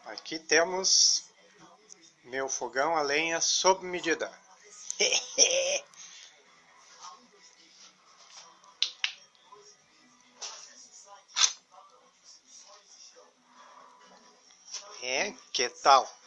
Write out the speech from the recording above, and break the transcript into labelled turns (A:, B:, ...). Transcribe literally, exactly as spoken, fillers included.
A: Aqui temos meu fogão a lenha sob medida. É, que tal?